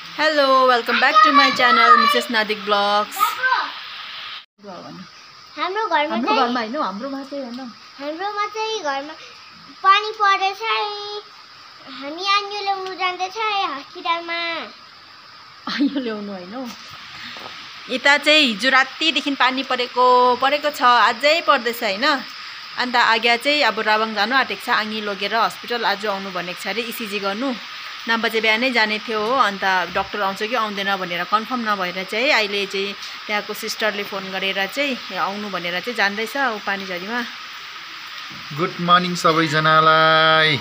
Hello, welcome back to my channel, Mrs. Nadik Vlogs. हाम्रो घरमा पानी परेछ हामी आन्यो ल्याउनु जाँदैछ हस्पिटलमा आयो ल्याउनु हैन यता चाहिँ हिजो रातिदेखि पानी परेको छ अझै पर्दैछ हैन अन्त आगे चाहिँ अब राबाङ जानु आटेको छ आङी लगेर हस्पिटल आज आउनु भनेको छ रे इसिजी गर्नु नम्बर चाहिँ बिहानै जाने थियो हो अन्त डाक्टर आउँछ कि आउँदैन भनेर कन्फर्म नभएर चाहिँ अहिले चाहिँ त्यहाँको सिस्टरले फोन गरेर चाहिँ आउनु भनेर चाहिँ जान्दैछ उ पानी झरीमा गुड मर्निङ सबैजनालाई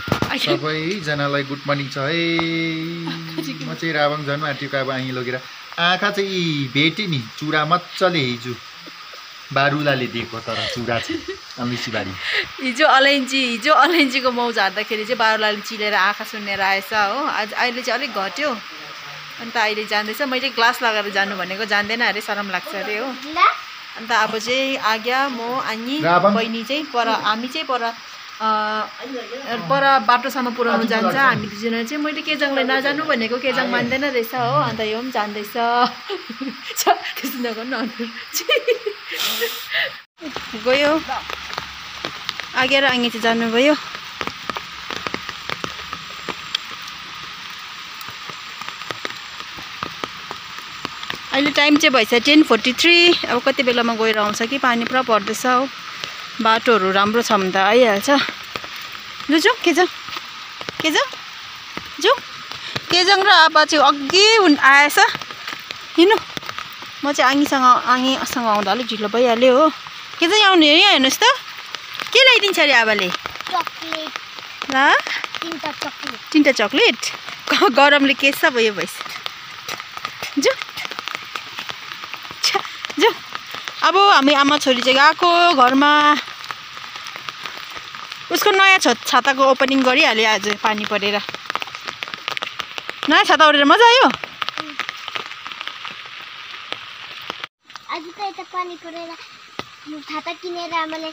गुड मर्निङ छ है म चाहिँ राबाङ जानु आँटेको अब आही लगेर आँखा चाहिँ भेटे नि चुरा मच्चले हिजो बारुलाले दिएको तर चुरा चाहिँ अमिसीबारी हिजो अलैँचीको मौ झार्दाखेरि चाहिँ बारुलाले चिलेर आँखा सुन्नेर आएछ हो आज अहिले चाहिँ अलिक घट्यो अन्त अहिले जाँदैछ मैले ग्लास लगाएर जानु भनेको जान्दैन अरे शरम लाग्छ अरे हो अन्त अब चाहिँ आज्ञा म आनी बहिनी चाहिँ हामी चाहिँ पर बाटोसम्म पुऱ्याउनु जान्छ हामी दुईजना चाहिँ मैले केजाङलाई नजानु भनेको केजाङ मान्दैन रहेछ हो अन्त यो पनि जान्दैछ त्यस्तो नगर्नु गयो आगे र आङ्गी चाहिँ जानुभयो अहिले टाइम चाहिँ भएछ 10:43 अब कति बेलामा गएर आउँछ कि पानी पुरा पर्दैछ हो बाटोहरू राम्रो छ भने त आइहाल्छ लु जाउँ केजाङ र आप्पा चाहिँ अघि आएछ हिँड्नु म चाहिँ आङीसँग आउँदा अलिक ढिलो भइहाल्यो हो केजाङ आउनु यहाँ हेर्नुहोस् त के ल्याइदिन्छ अरे आबाले ल तीनटा चक्लेट गरमले केस भयो भइस जाउँ अब हामी आमा छोरी चाहिँ गएको घरमा उसको नयाँ छाताको ओपनिङ गरिहाल्यो आज पानी परेर नयाँ छाता ओढेर मजा आयो आज त यता पानी परेर छाता किनेर आमाले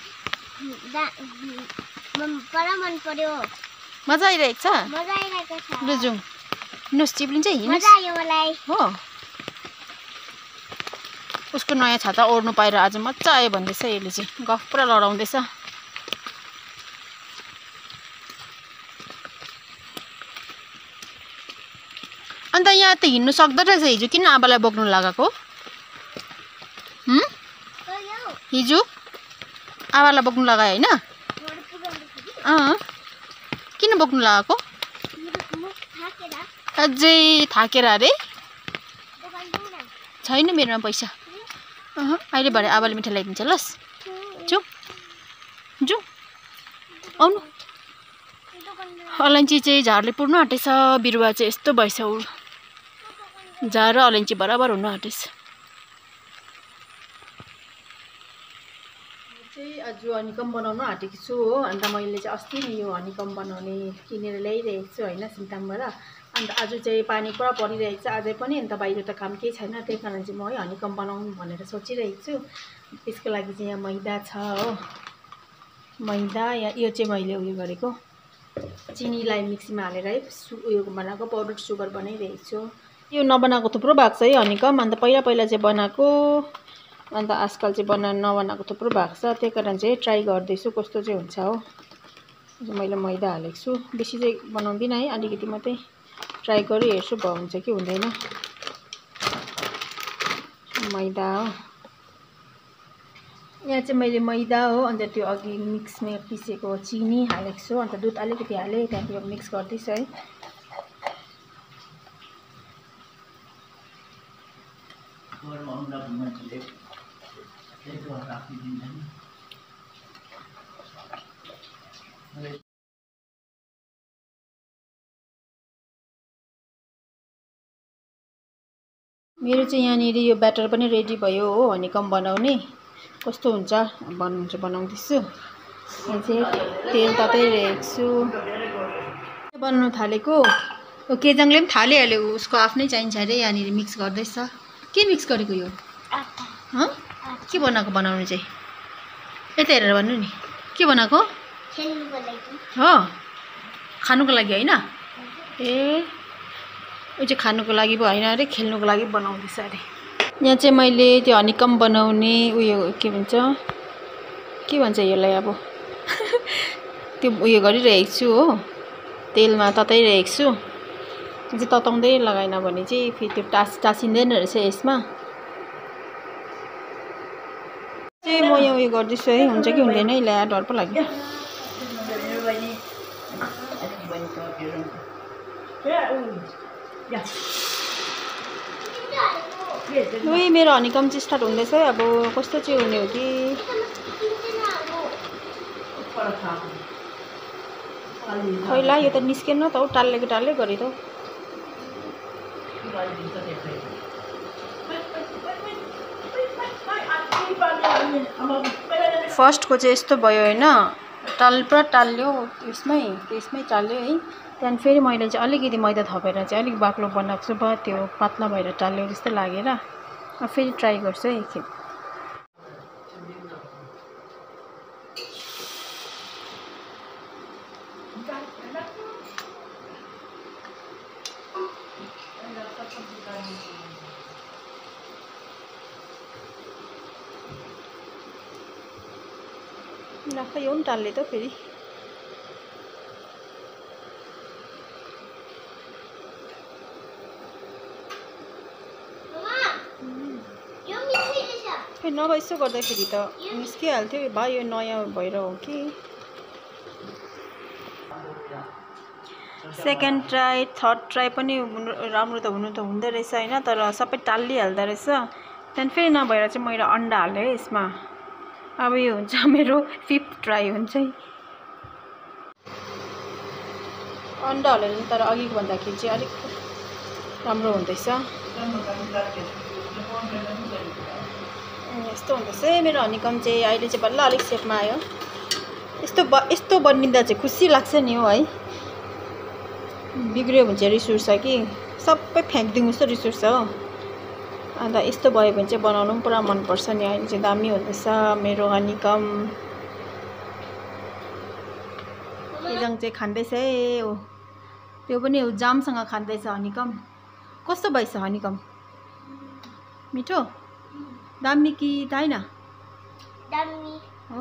पुरा मन पर्यो मजा आइरहेको छ ल जाउँ हिँड्नुहोस् चिप्लिन्छ मजा आयो मलाई हो उसको नयाँ छाता ओढ्नु पाएर आज मजा आयो भन्दैछ यसले चाहिँ गफ पुरा लडाउँदैछ अन्त यहाँ त हिँड्नु सक्दो रहेछ हिजो किन आबालाई बोक्नु लगाएको हिजो आबालाई बोक्नु लगायो होइन किन बोक्नु लगाएको अझै थाकेर अरे छैन मेरोमा पैसा अहिले भरे आबाले मिठाई ल्याइदिन्छ लस् जाउँ आउनु अलैँची चाहिँ झारले पुर्नु आँटेछ बिरुवा चाहिँ यस्तो भएछ झार र अलैँची बराबर हुनु आँटेछ चाहिँ आज हनीकम्ब बनाउनु आँटेको छु हो अन्त मैले चाहिँ अस्ति नै यो हनीकम्ब बनाउने किनेर ल्याइरहेको छु होइन सिङतामबाट अन्त आज चाहिँ पानी पुरा परिरहेको छ अझै पनि अन्त बाहिर त काम केही छैन त्यही कारण चाहिँ म है हनीकम्ब बनाउनु भनेर सोचिरहेको छु त्यसको लागि चाहिँ यहाँ मैदा छ हो मैदा यो चाहिँ मैले उयो गरेको चिनीलाई मिक्सीमा हालेर है उयो बनाएको पाउडर सुगर बनाइरहेको छु यो नबनाएको थुप्रो भएको छ है हनीकम्ब अन्त पहिला चाहिँ बनाएको अन्त आजकल चाहिँ नबनाएको थुप्रो भएको छ त्यही कारण चाहिँ ट्राई गर्दैछु कस्तो चाहिँ हुन्छ हो मैले मैदा हालेको छु बेसी चाहिँ बनाउँदिनँ है अलिकति मात्रै ट्राई गरी हेर्छु भयो हुन्छ कि हुँदैन मैदा हो यहाँ चाहिँ मैले मैदा हो अन्त त्यो अघि मिक्समा पिसेको चिनी हालेको छु अन्त दुध अलिकति हालेँ त्यहाँदेखि मिक्स गर्दैछु है मेरो चाहिँ यहाँनिर यो ब्याटर पनि रेडी भयो हो हनीकम्ब बनाउने कस्तो हुन्छ बनाउँदैछु यहाँ चाहिँ तेल तताइरहेको छु बनाउनु थालेको यो केजाङले पनि थालिहाल्यो उसको आफ्नै चाहिन्छ अरे यहाँनिर मिक्स गर्दैछ के मिक्स गरेको यो के बनाउनु चाहिँ यता हेरेर भन्नु नि के बनाएको हो खानुको लागि हैन ए ऊ चाहिँ खानुको लागि पो होइन अरे खेल्नुको लागि बनाउँदैछ अरे। यहाँ चाहिँ मैले त्यो हनीकम्ब बनाउने उयो के भन्छ यसलाई अब त्यो उयो गरिरहेको छु हो, तेलमा तताइरहेको छु। चाहिँ तताउँदै लगाएन भने चाहिँ फेरि त्यो टाँसिँदैन रहेछ यसमा चाहिँ। म यहाँ उयो गर्दैछु है, हुन्छ कि हुँदैन है, ल्या डर पो लाग्यो। उही मेरो हनीकम्ब चाहिँ स्टार्ट हुँदैछ है। अब कस्तो चाहिँ हुने हो कि खैला, यो त निस्केन त हौ, टाल्ले गरे त हौ। फर्स्टको चाहिँ यस्तो भयो होइन, पुरा टाल्यो त्यसमै टाल्यो है। त्यहाँदेखि फेरि मैले चाहिँ अलिकति मैदा थपेर चाहिँ अलिक बाक्लो बनाएको छु, त्यो पातला भएर टाल्यो जस्तो लागेर। अब फेरि ट्राई गर्छु है एकखेप। खै यो पनि टाल्ले त फेरि। खै नभए यसो गर्दाखेरि त निस्किहाल्थ्यो। भयो यो नयाँ भएर हो कि। सेकेन्ड ट्राई थर्ड ट्राई पनि राम्रो त हुँदो रहेछ होइन, तर सबै टालिहाल्दो रहेछ। त्यहाँदेखि फेरि नभएर चाहिँ मैले अन्डा हालेँ है यसमा। अब यो हुन्छ मेरो 5th ट्राई हुन्छ है। अन्डा हालेर तर अघिको भन्दाखेरि चाहिँ अलिक राम्रो हुँदैछ। यस्तो हुँदैछ है मेरो हनीकम्ब चाहिँ। अहिले चाहिँ बल्ल अलिक सेपमा आयो। यस्तो बनिँदा चाहिँ खुसी लाग्छ नि हो है। बिग्रियो भने चाहिँ रिस उठ्छ कि, सबै फ्याँकिदिउँ जस्तो रिस उठ्छ हो। अन्त यस्तो भयो भने चाहिँ बनाउनु पनि पुरा मनपर्छ नि। अहिले चाहिँ दामी हुँदैछ मेरो हनीकम्ब। इजङ चाहिँ खाँदैछ है हो, त्यो पनि जामसँग खाँदैछ हनीकम्ब। कस्तो भएछ हनीकम्ब? मिठो दामी कि दाइन? दामी हो।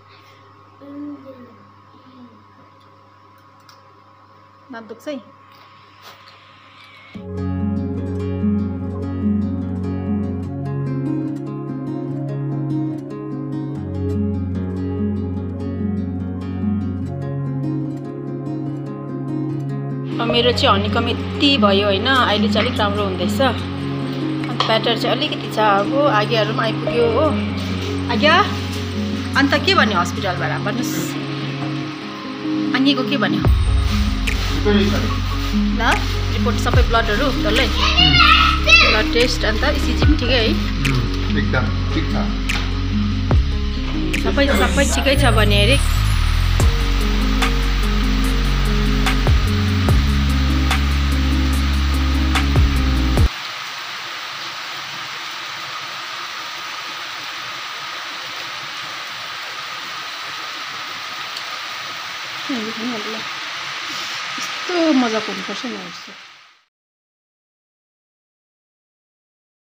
दाँत दुख्छ है। मेरो चाहिँ हनीकम्ब यति भयो होइन, अहिले चाहिँ अलिक राम्रो हुँदैछ। ब्याटर चाहिँ अलिकति छ। अब आगेहरू पनि आइपुग्यो हो। आज्ञा अन्त के भन्यो हस्पिटलबाट भन्नुहोस्? आगेको के भन्यो? ल रिपोर्ट सबै ब्लडहरू डल्लै ब्लड टेस्ट अन्त इसिजी पनि ठिकै है? एकदम ठिक छ। सबै ठिकै छ भने अरे। यस्तो मजाको हुनुपर्छ नि।